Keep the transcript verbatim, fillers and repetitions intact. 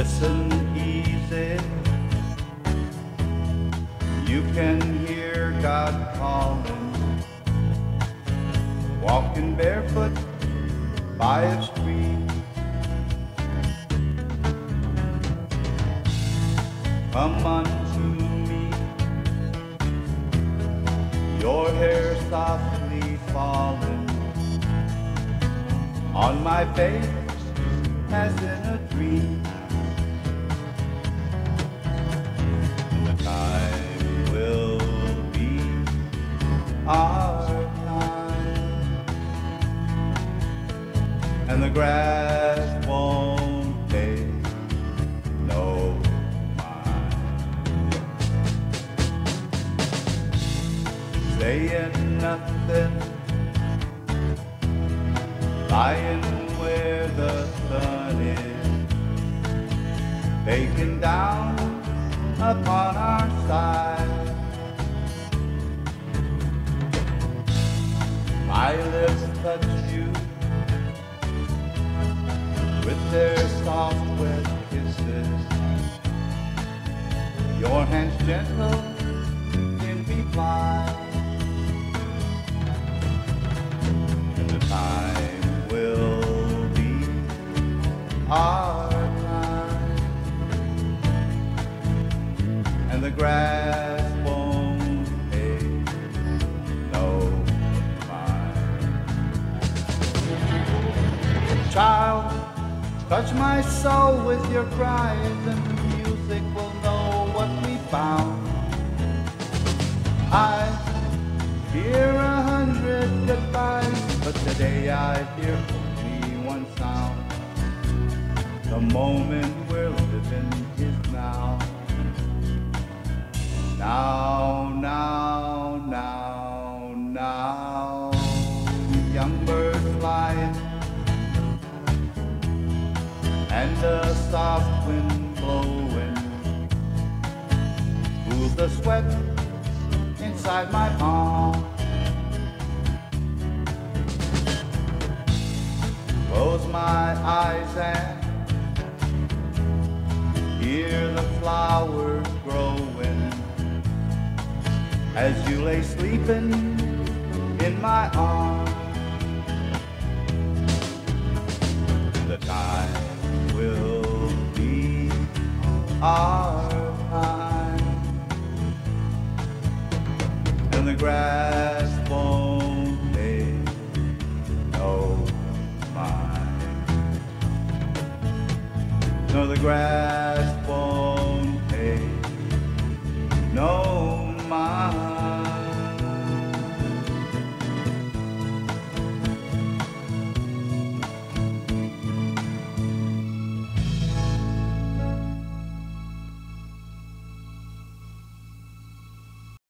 Listen easy, you can hear God calling, walking barefoot by a stream. Come unto me, your hair softly falling on my face as in a dream. The time will be our time, and the grass won't take no mind. Saying nothing, lying where the sun is, baking down upon our side. My lips touch you with their soft wet kisses, your hands gentle in reply, and the time will be our time, and the grass won't pay no mind. Child, touch my soul with your cries, and the music will know what we found. I hear a hundred goodbyes, but today I hear only one sound. The moment we're living is now. Now, now, now, now. Young birds flying, and the soft wind blowing cools the sweat inside my palm. Close my eyes and hear the flowers growing as you lay sleeping in my arms. The time will be our time, and the grass won't pay no mind. No, the grass